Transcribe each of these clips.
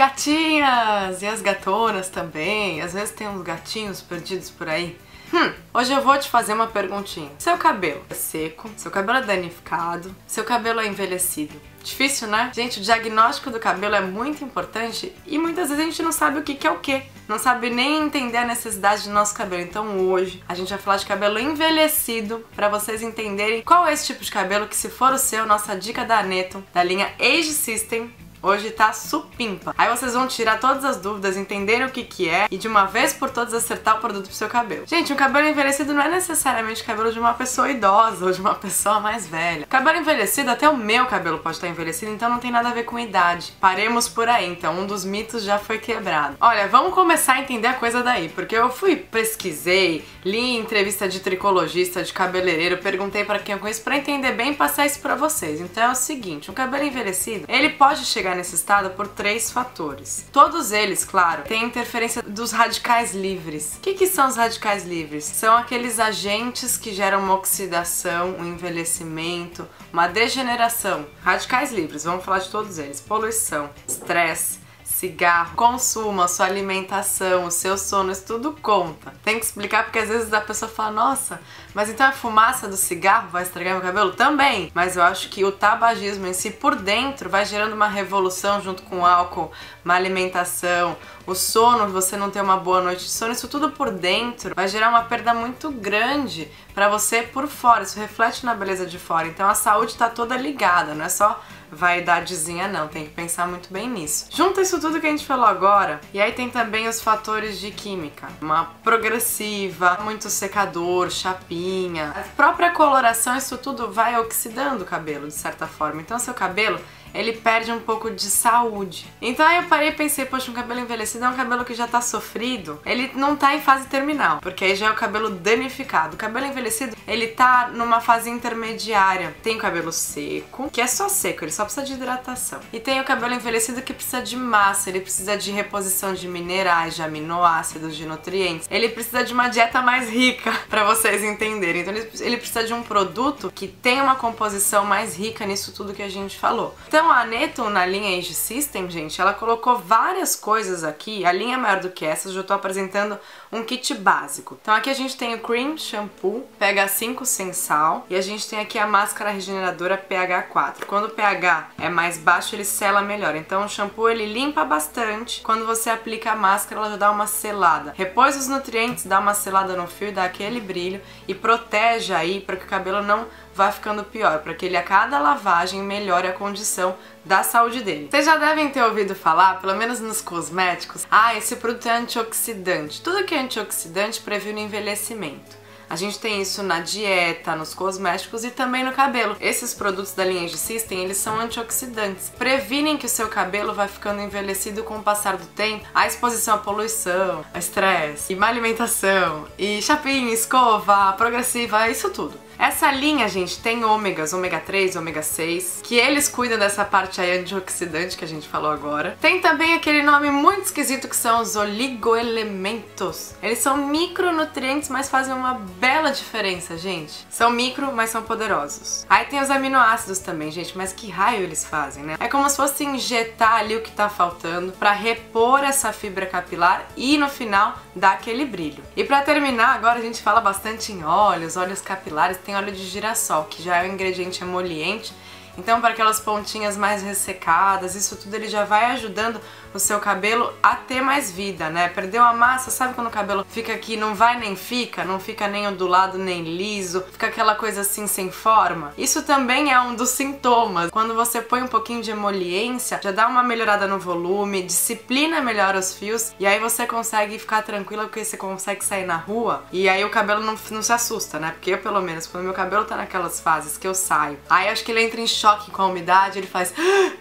gatinhas e as gatonas também. Às vezes tem uns gatinhos perdidos por aí. Hoje eu vou te fazer uma perguntinha. Seu cabelo é seco? Seu cabelo é danificado? Seu cabelo é envelhecido? Difícil, né? Gente, o diagnóstico do cabelo é muito importante e muitas vezes a gente não sabe o que é o que. Não sabe nem entender a necessidade do nosso cabelo. Então hoje a gente vai falar de cabelo envelhecido pra vocês entenderem qual é esse tipo de cabelo que, se for o seu, nossa dica da Aneto, da linha Age System, hoje tá supimpa. Aí vocês vão tirar todas as dúvidas, entenderem o que é e de uma vez por todas acertar o produto pro seu cabelo. Gente, um cabelo envelhecido não é necessariamente o cabelo de uma pessoa idosa ou de uma pessoa mais velha. Cabelo envelhecido, até o meu cabelo pode estar envelhecido, então não tem nada a ver com idade. Paremos por aí, então um dos mitos já foi quebrado. Olha, vamos começar a entender a coisa daí, porque eu pesquisei, li entrevista de tricologista, de cabeleireiro, perguntei pra quem eu conheço pra entender bem e passar isso pra vocês. Então é o seguinte, um cabelo envelhecido, ele pode chegar nesse estado por 3 fatores. Todos eles, claro, têm interferência dos radicais livres. O que são os radicais livres? São aqueles agentes que geram uma oxidação, um envelhecimento, uma degeneração. Radicais livres, vamos falar de todos eles. Poluição, estresse, cigarro, consumo, a sua alimentação, o seu sono, isso tudo conta. Tem que explicar porque às vezes a pessoa fala, nossa, mas então a fumaça do cigarro vai estragar meu cabelo? Também! Mas eu acho que o tabagismo em si, por dentro, vai gerando uma revolução junto com o álcool, uma alimentação, o sono, você não ter uma boa noite de sono, isso tudo por dentro vai gerar uma perda muito grande pra você por fora, isso reflete na beleza de fora. Então a saúde tá toda ligada, não é só vaidadezinha não, tem que pensar muito bem nisso. Junta isso tudo que a gente falou agora, e aí tem também os fatores de química, uma progressiva, muito secador, chapinha, a própria coloração, isso tudo vai oxidando o cabelo de certa forma, então seu cabelo ele perde um pouco de saúde. Então aí eu parei e pensei, poxa, um cabelo envelhecido é um cabelo que já tá sofrido, ele não tá em fase terminal, porque aí já é o cabelo danificado. O cabelo envelhecido, ele tá numa fase intermediária. Tem o cabelo seco, que é só seco, ele só precisa de hidratação. E tem o cabelo envelhecido que precisa de massa, ele precisa de reposição de minerais, de aminoácidos, de nutrientes. Ele precisa de uma dieta mais rica, pra vocês entenderem. Então ele precisa de um produto que tenha uma composição mais rica nisso tudo que a gente falou. Então a Aneto, na linha Age System, gente, ela colocou várias coisas aqui. A linha é maior do que essa, eu já tô apresentando um kit básico. Então aqui a gente tem o Cream Shampoo pH 5 sem sal e a gente tem aqui a máscara regeneradora pH 4. Quando o pH é mais baixo, ele sela melhor. Então o shampoo ele limpa bastante. Quando você aplica a máscara, ela já dá uma selada. Repôs os nutrientes, dá uma selada no fio, dá aquele brilho e protege aí para que o cabelo não vai ficando pior, para que ele a cada lavagem melhore a condição da saúde dele. Vocês já devem ter ouvido falar, pelo menos nos cosméticos, esse produto é antioxidante. Tudo que é antioxidante previne o envelhecimento. A gente tem isso na dieta, nos cosméticos e também no cabelo. Esses produtos da linha Age System, eles são antioxidantes. Previnem que o seu cabelo vai ficando envelhecido com o passar do tempo. A exposição à poluição, a estresse, e má alimentação, e chapinha, escova, progressiva, isso tudo. Essa linha, gente, tem ômegas, ômega 3, ômega 6, que eles cuidam dessa parte aí antioxidante que a gente falou agora. Tem também aquele nome muito esquisito que são os oligoelementos. Eles são micronutrientes, mas fazem uma bela diferença, gente. São micro, mas são poderosos. Aí tem os aminoácidos também, gente, mas que raio eles fazem, né? É como se fosse injetar ali o que tá faltando pra repor essa fibra capilar e no final dar aquele brilho. E pra terminar, agora a gente fala bastante em óleos capilares. Tem óleo de girassol, que já é um ingrediente emoliente, então para aquelas pontinhas mais ressecadas, isso tudo ele já vai ajudando o seu cabelo a ter mais vida, né? Perdeu a massa, sabe quando o cabelo fica aqui, não vai nem fica, não fica nem ondulado nem liso, fica aquela coisa assim sem forma? Isso também é um dos sintomas. Quando você põe um pouquinho de emoliência, já dá uma melhorada no volume, disciplina melhor os fios e aí você consegue ficar tranquila porque você consegue sair na rua e aí o cabelo não se assusta, né? Porque eu, pelo menos, quando meu cabelo tá naquelas fases que eu saio, aí acho que ele entra em choque com a umidade, ele faz...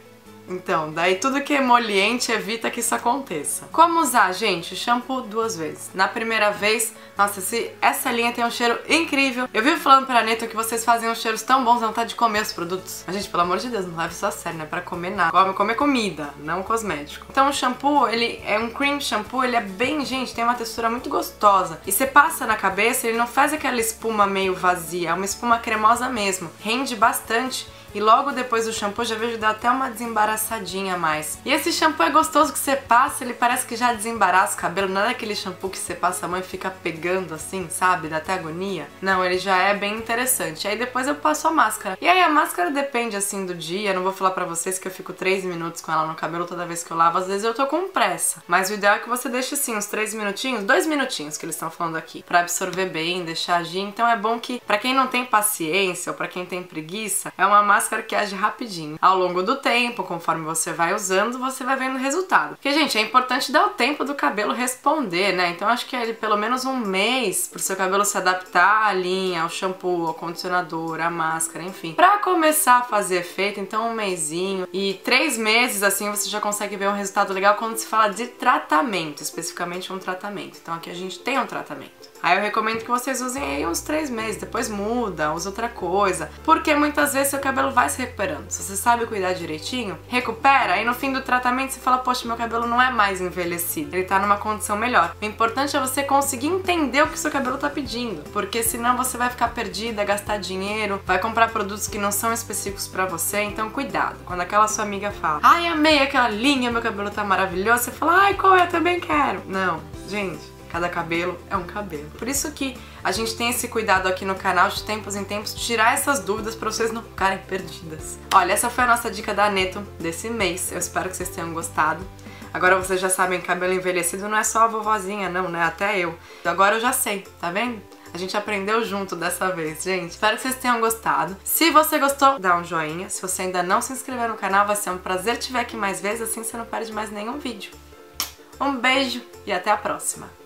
Então, daí tudo que é emoliente evita que isso aconteça. Como usar, gente? O shampoo 2 vezes. Na primeira vez, nossa, essa linha tem um cheiro incrível. Eu vivo falando pra Aneto que vocês fazem uns cheiros tão bons, dá vontade de comer os produtos. Mas, gente, pelo amor de Deus, não leve isso a sério, não é pra comer nada. Comer comida, não cosmético. Então o shampoo, ele é um cream shampoo, ele é bem, gente, tem uma textura muito gostosa. E você passa na cabeça, ele não faz aquela espuma meio vazia, é uma espuma cremosa mesmo. Rende bastante. E logo depois do shampoo já vejo dar até uma desembaraçada engraçadinha a mais. E esse shampoo é gostoso que você passa, ele parece que já desembaraça o cabelo, não é aquele shampoo que você passa a mão e fica pegando assim, sabe? Dá até agonia. Não, ele já é bem interessante. Aí depois eu passo a máscara. E aí a máscara depende assim do dia, não vou falar pra vocês que eu fico 3 minutos com ela no cabelo toda vez que eu lavo, às vezes eu tô com pressa. Mas o ideal é que você deixe assim uns 3 minutinhos, 2 minutinhos que eles estão falando aqui, pra absorver bem, deixar agir. Então é bom que, pra quem não tem paciência ou pra quem tem preguiça, é uma máscara que age rapidinho. Ao longo do tempo, conforme você vai usando, você vai vendo o resultado. Porque, gente, é importante dar o tempo do cabelo responder, né? Então acho que é pelo menos um mês pro seu cabelo se adaptar à linha, ao shampoo, ao condicionador, à máscara, enfim. Pra começar a fazer efeito, então um mesinho. E 3 meses, assim, você já consegue ver um resultado legal quando se fala de tratamento, especificamente um tratamento. Então aqui a gente tem um tratamento. Aí eu recomendo que vocês usem aí uns 3 meses, depois muda, usa outra coisa. Porque muitas vezes seu cabelo vai se recuperando. Se você sabe cuidar direitinho, recupera, aí no fim do tratamento você fala, poxa, meu cabelo não é mais envelhecido, ele tá numa condição melhor. O importante é você conseguir entender o que seu cabelo tá pedindo, porque senão você vai ficar perdida, gastar dinheiro, vai comprar produtos que não são específicos pra você, então cuidado. Quando aquela sua amiga fala, ai, amei aquela linha, meu cabelo tá maravilhoso, você fala, ai, qual é? Eu também quero. Não, gente. Cada cabelo é um cabelo. Por isso que a gente tem esse cuidado aqui no canal de tempos em tempos, tirar essas dúvidas pra vocês não ficarem perdidas. Olha, essa foi a nossa dica da Aneto desse mês. Eu espero que vocês tenham gostado. Agora vocês já sabem que cabelo envelhecido não é só a vovozinha, não, né? Até eu. Agora eu já sei, tá vendo? A gente aprendeu junto dessa vez, gente. Espero que vocês tenham gostado. Se você gostou, dá um joinha. Se você ainda não se inscreveu no canal, vai ser um prazer te ver aqui mais vezes, assim você não perde mais nenhum vídeo. Um beijo e até a próxima!